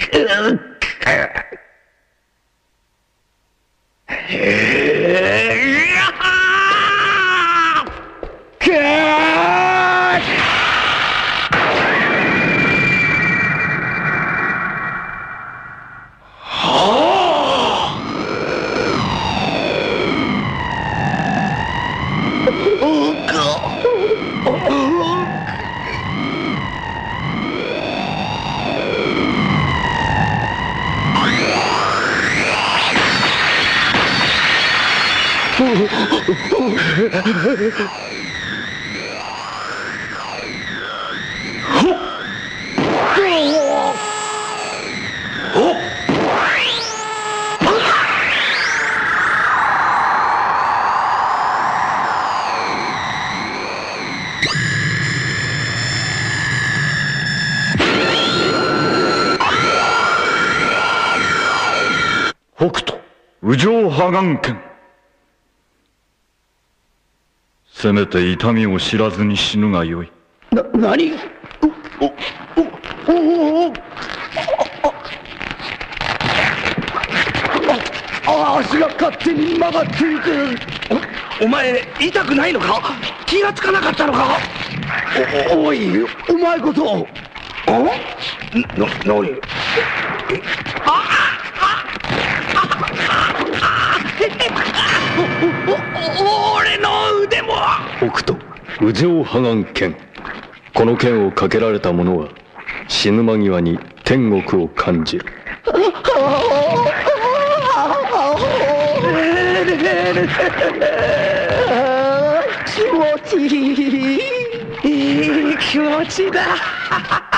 北斗右上破眼剣。せめて痛みを知らずに死ぬがよい。 何？足が勝手に曲がっていく。お前痛くないのか？気がつかなかったのか？おい、お前こそ。何？俺の腕も。 北斗右上破眼剣。この剣をかけられた者は死ぬ間際に天国を感じる。 気持ちいい。いい気持ちだ。